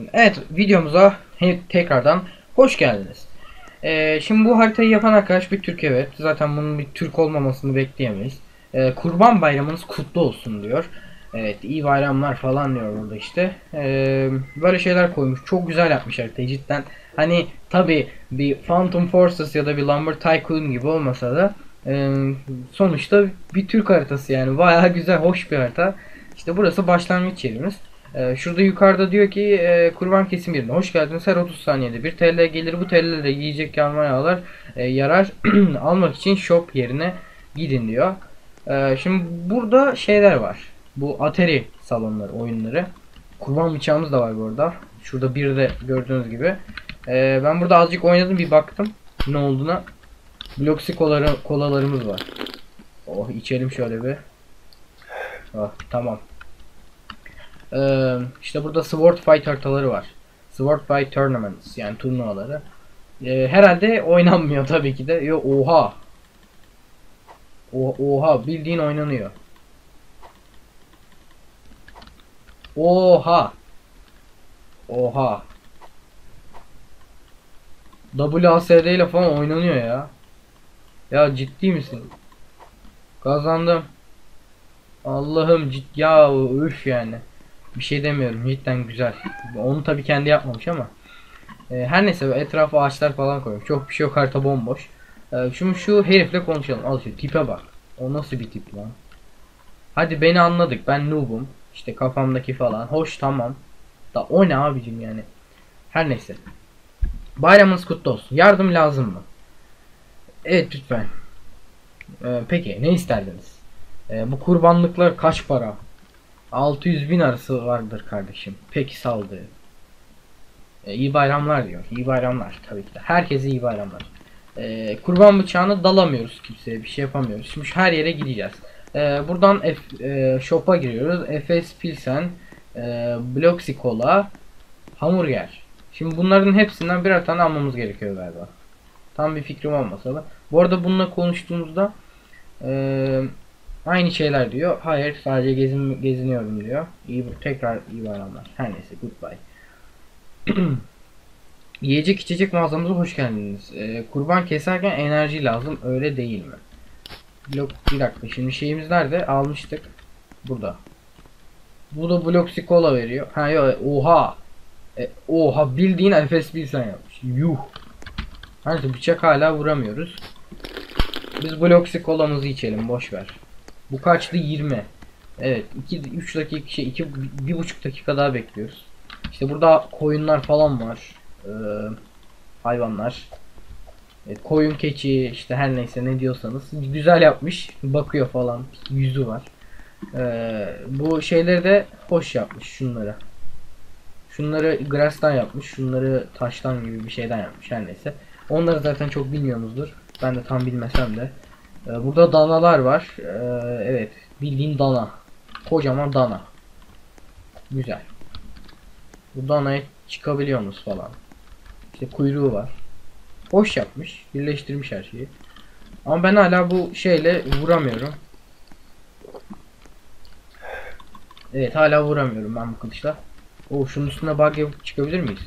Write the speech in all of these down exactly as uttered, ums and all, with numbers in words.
Evet, videomuza tekrardan hoş geldiniz. Ee, şimdi bu haritayı yapan arkadaş bir Türk, evet. Zaten bunun bir Türk olmamasını bekleyemeyiz. Ee, Kurban Bayramınız kutlu olsun diyor. Evet, iyi bayramlar falan diyor burada işte. Ee, böyle şeyler koymuş. Çok güzel yapmış haritayı cidden. Hani tabi bir Phantom Forces ya da bir Lumber Tycoon gibi olmasa da e, sonuçta bir Türk haritası, yani bayağı güzel, hoş bir harita. İşte burası başlangıç yerimiz. Ee, şurada yukarıda diyor ki e, kurban kesim yerine hoş geldiniz. Her otuz saniyede bir T L gelir. Bu T L'lere yiyecek yanmaya alır. E, yarar almak için shop yerine gidin diyor. Ee, şimdi burada şeyler var. Bu Atari salonları, oyunları. Kurban bıçağımız da var burada. Şurada bir de gördüğünüz gibi. Ee, ben burada azıcık oynadım, bir baktım ne olduğuna. Bloxy koları, kolalarımız var. Oh, içelim şöyle bir. Oh, tamam. Ee, işte burada Sword Fight haritaları var. Sword Fight Tournaments, yani turnuvaları. Ee, herhalde oynanmıyor tabii ki de. Yo, oha. O, oha, bildiğin oynanıyor. Oha. Oha. W A S D ile falan oynanıyor ya. Ya ciddi misin? Kazandım. Allah'ım cid ya, üf yani. Bir şey demiyorum, cidden güzel. Onu tabii kendi yapmamış ama. E, her neyse, etrafa ağaçlar falan koymuş. Çok bir şey yok, harita bomboş. E, şimdi şu herifle konuşalım. Al şu tipe bak. O nasıl bir tip lan? Hadi beni anladık. Ben noob'um. İşte kafamdaki falan. Hoş, tamam. Da o ne abicim yani. Her neyse. Bayramınız kutlu olsun. Yardım lazım mı? Evet, lütfen. E, peki ne isterdiniz? E, bu kurbanlıklar kaç para? altı yüz bin arası vardır kardeşim. Peki, saldı. E, iyi bayramlar diyor. İyi bayramlar tabii ki de. Herkese iyi bayramlar. E, kurban bıçağını dalamıyoruz kimseye. Bir şey yapamıyoruz. Şimdi her yere gideceğiz. E, buradan F, e, shop'a giriyoruz. Efes Pilsen, e, Bloxy Cola, hamburger. Şimdi bunların hepsinden birer tane almamız gerekiyor galiba. Tam bir fikrim olmasa da. Bu arada bununla konuştuğumuzda e, aynı şeyler diyor. Hayır, sadece gezin, geziniyorum diyor. İyi, tekrar iyi bayramlar. Her neyse, goodbye. Yiyecek içecek mağazamıza hoş geldiniz. Ee, kurban keserken enerji lazım, öyle değil mi? Blok, bir dakika, şimdi şeyimiz nerede? Almıştık. Burada. Bu da Bloxy Cola veriyor. Ha yok, oha. E, oha, bildiğin Efes Pilsen yapmış. Yuh. Hani bıçak hala vuramıyoruz. Biz Bloxy Cola'mızı içelim, boş ver. Bu kaçtı? yirmi. Evet, iki üç dakika şey iki bir buçuk dakika daha bekliyoruz. İşte burada koyunlar falan var. Ee, hayvanlar. E, koyun, keçi, işte her neyse ne diyorsanız. Güzel yapmış. Bakıyor falan. Yüzü var. Ee, bu şeyleri de hoş yapmış, şunları. Şunları grass'tan yapmış. Şunları taştan gibi bir şeyden yapmış, her neyse. Onları zaten çok bilmiyoruzdur. Ben de tam bilmesem de. Ee, burada danalar var. Ee, evet. Bildiğin dana. Kocaman dana. Güzel. Bu danaya çıkabiliyorsunuz falan. İşte kuyruğu var. Hoş yapmış. Birleştirmiş her şeyi. Ama ben hala bu şeyle vuramıyorum. Evet, hala vuramıyorum ben bu kılıçla. Oo, şunun üstüne bug yapıp çıkabilir miyiz?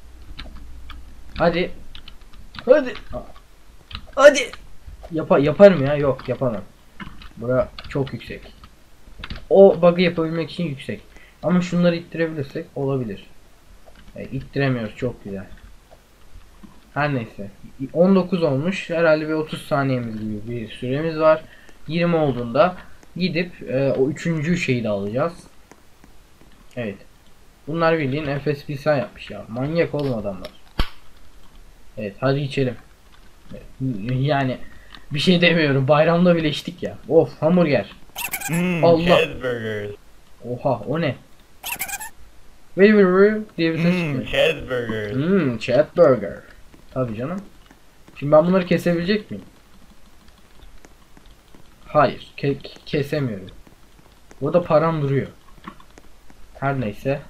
Hadi. Hadi. Hadi. Yapa yaparım ya. Yok, yapamam. Bura çok yüksek. O bug'ı yapabilmek için yüksek. Ama şunları ittirebilirsek olabilir. E, ittiremiyoruz, çok güzel. Her neyse. on dokuz olmuş. Herhalde bir otuz saniyemiz gibi bir süremiz var. yirmi olduğunda gidip e, o üçüncü şeyi de alacağız. Evet. Bunlar bildiğin F S P yapmış ya. Manyak olma adamlar. Evet, hadi içelim. Evet. Yani bir şey demiyorum. Bayramda bile içtik ya. Of, hamburger. Hmm, Allah. cheeseburgers. Oha, o ne? Very very diye bir ses Hmm, çıkıyor. cheeseburgers. Hmm, chat burger. Tabii canım. Şimdi ben bunları kesebilecek miyim? Hayır, ke kesemiyorum. Burada param duruyor. Her neyse.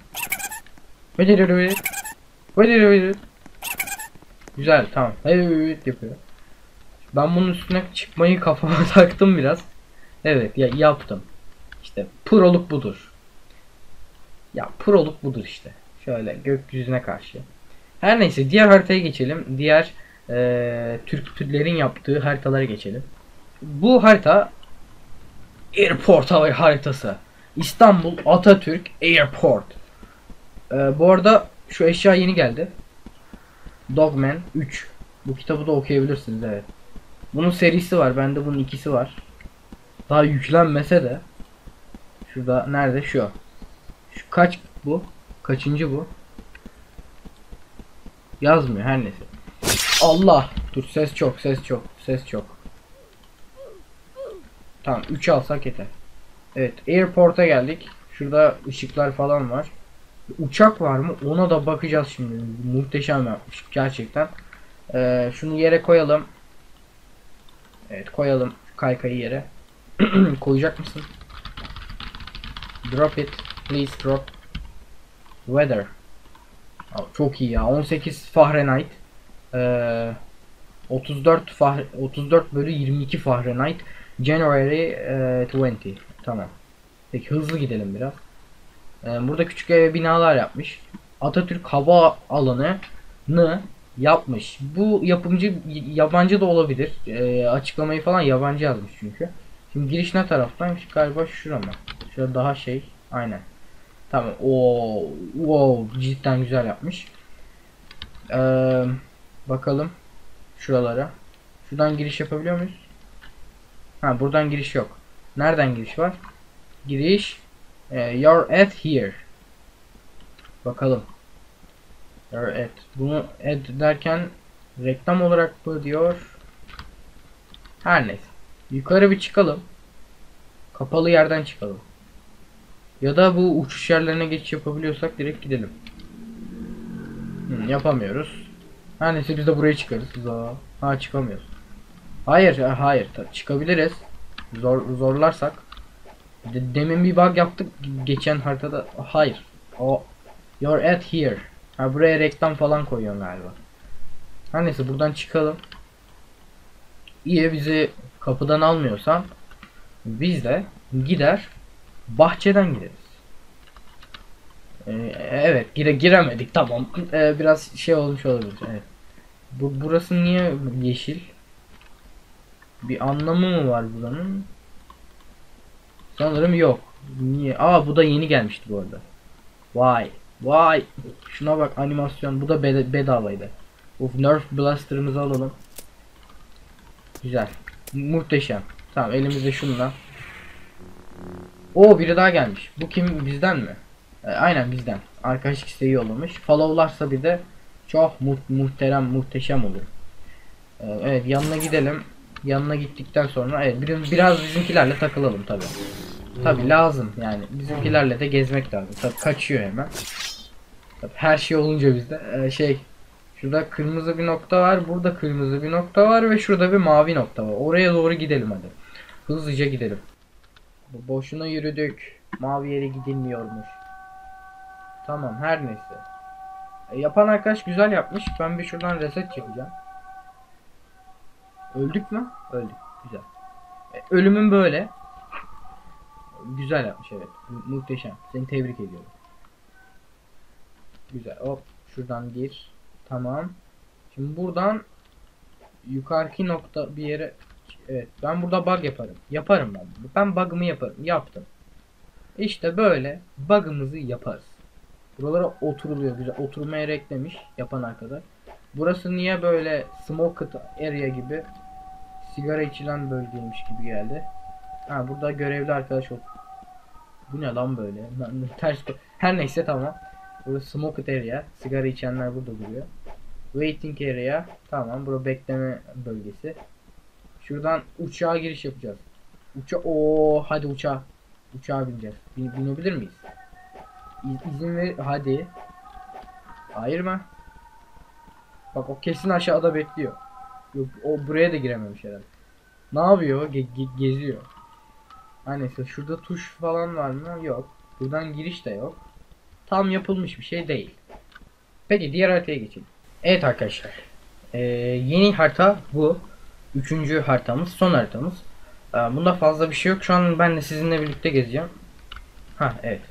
Güzel, tamam. Evet yapıyor. Ben bunun üstüne çıkmayı kafama taktım biraz. Evet ya, yaptım. İşte proluk budur. Ya proluk budur işte. Şöyle gökyüzüne karşı. Her neyse diğer haritaya geçelim. Diğer e, Türklerin yaptığı haritalara geçelim. Bu harita Airport haritası. İstanbul Atatürk Airport. E, bu arada şu eşya yeni geldi. Dogman üç. Bu kitabı da okuyabilirsiniz, evet. Bunun serisi var. Bende bunun ikisi var. Daha yüklenmese de. Şurada nerede şu? Şu kaç bu? Kaçıncı bu? Yazmıyor her neyse. Allah! Dur, ses çok, ses çok, ses çok. Tamam, üç alsak yeter. Evet, Airport'a geldik. Şurada ışıklar falan var. Uçak var mı? Ona da bakacağız şimdi. Muhteşem yapmış gerçekten. Ee, şunu yere koyalım. Evet, koyalım kaykayı yere. Koyacak mısın? Drop it. Please drop. Weather. Aa, çok iyi ya. on sekiz Fahrenheit. Ee, otuz dört Fahr otuz dört bölü yirmi iki Fahrenheit. January e, yirmi. Tamam. Peki hızlı gidelim biraz. Ee, burada küçük ev binalar yapmış. Atatürk Hava Alanı'nı yapmış. Bu yapımcı yabancı da olabilir. Ee, açıklamayı falan yabancı yazmış çünkü. Şimdi giriş ne taraftaymış? Galiba şura mı? Şurada daha şey. Aynen. Tamam. Oo, wow, cidden güzel yapmış. Ee, bakalım şuralara. Şuradan giriş yapabiliyor muyuz? Ha, buradan giriş yok. Nereden giriş var? Giriş e, you're at here. Bakalım. You're at. Bunu add derken reklam olarak mı diyor? Her neyse. Yukarı bir çıkalım. Kapalı yerden çıkalım. Ya da bu uçuş yerlerine geçiş yapabiliyorsak direkt gidelim. Hmm, yapamıyoruz. Her neyse biz de buraya çıkarız. Ha, çıkamıyoruz. Hayır, hayır. Çıkabiliriz. Zor zorlarsak. De demin bir bug yaptık geçen haritada. Hayır. O you're at here. Ha, buraya reklam falan koyuyor galiba. Her neyse buradan çıkalım. İyi, bizi kapıdan almıyorsan biz de gider bahçeden gireriz. Ee, evet, gire giremedik, tamam. Ee, biraz şey olmuş olabilir. Evet. Bu burası niye yeşil? Bir anlamı mı var buranın? Sanırım yok. Niye? Aa, bu da yeni gelmişti bu arada. Vay. Vay. Şuna bak, animasyon. Bu da bed bedavaydı. Of, Nerf Blaster'ımızı alalım. Güzel. Muhteşem. Tamam, elimizde şunla. O biri daha gelmiş. Bu kim, bizden mi? E, aynen bizden. Arkadaşlık isteği yollamış. Follow'larsa bir de çok mu muhterem, muhteşem olur. E, evet, yanına gidelim. Yanına gittikten sonra evet, biraz, biraz bizimkilerle takılalım tabi. Tabi lazım yani. Bizimkilerle de gezmek lazım. Tabi kaçıyor hemen. Tabi her şey olunca bizde e, şey, şurada kırmızı bir nokta var. Burada kırmızı bir nokta var ve şurada bir mavi nokta var. Oraya doğru gidelim hadi. Hızlıca gidelim. Boşuna yürüdük. Mavi yere gidilmiyormuş. Tamam, her neyse. E, yapan arkadaş güzel yapmış. Ben bir şuradan reset çekeceğim. Öldük mü? Öldük. Güzel. E, ölümün böyle. Güzel yapmış, evet. Mu muhteşem. Seni tebrik ediyorum. Güzel. Hop. Şuradan gir. Tamam. Şimdi buradan yukarıki nokta bir yere. Evet. Ben burada bug yaparım. Yaparım ben. Ben bug'ımı yaparım. Yaptım. İşte böyle bug'ımızı yaparız. Buralara oturuluyor. Güzel. Oturmaya eklemiş yapan arkadaş. Burası niye böyle smoked area gibi, sigara içilen bölgeymiş gibi geldi. Ha, burada görevli arkadaş ol. Bu ne lan böyle? Ters. Her neyse, tamam. Burası smoked area. Sigara içenler burada duruyor. Waiting area. Tamam. Burası bekleme bölgesi. Şuradan uçağa giriş yapacağız. Uça o hadi uçağa. Uçağa bineceğiz. Bin binebilir miyiz? İz izin ver hadi. Hayır mı? Bak, o kesin aşağıda bekliyor. Yok, o buraya da girememiş herhalde. Ne yapıyor? Ge ge geziyor. Her neyse, şurada tuş falan var mı? Yok. Buradan giriş de yok. Tam yapılmış bir şey değil. Peki diğer haritaya geçelim. Evet arkadaşlar. Ee, yeni harita bu. Üçüncü haritamız, son haritamız. Ee, bunda fazla bir şey yok. Şu an ben de sizinle birlikte gezeceğim. Ha, evet.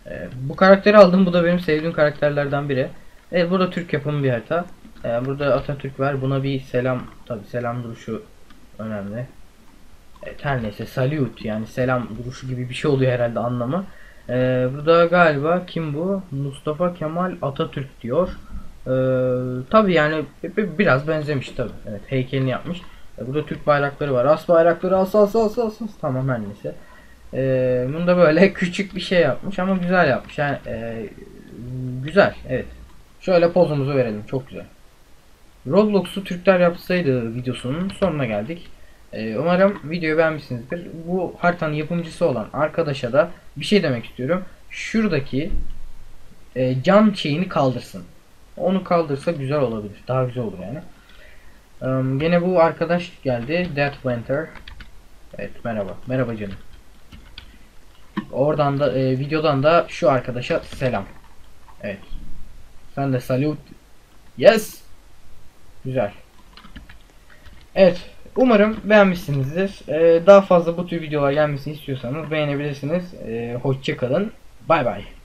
Ee, bu karakteri aldım. Bu da benim sevdiğim karakterlerden biri. Evet, burada Türk yapımı bir harita. Ee, burada Atatürk var. Buna bir selam, tabi selam duruşu önemli. Evet, her neyse, salute yani selam duruşu gibi bir şey oluyor herhalde anlamı. Ee, burada galiba kim bu? Mustafa Kemal Atatürk diyor. Ee, tabi yani biraz benzemiş tabi. Evet, heykelini yapmış. Ee, burada Türk bayrakları var. As bayrakları, as as as as. as. Tamam, her neyse. Ee, bunda böyle küçük bir şey yapmış ama güzel yapmış. Yani e, güzel, evet. Şöyle pozumuzu verelim, çok güzel. Roblox'u Türkler yapsaydı videosunun sonuna geldik. Ee, umarım videoyu beğenmişsinizdir. Bu haritanın yapımcısı olan arkadaşa da bir şey demek istiyorum. Şuradaki e, cam şeyini kaldırsın. Onu kaldırsa güzel olabilir. Daha güzel olur yani. Ee, gene bu arkadaş geldi. Death Winter. Evet, merhaba. Merhaba canım. Oradan da e, videodan da şu arkadaşa selam. Evet. Sen de salute. Yes. Güzel. Evet. Umarım beğenmişsinizdir. Ee, daha fazla bu tür videolar gelmesini istiyorsanız beğenebilirsiniz. Ee, hoşça kalın. Bay bay.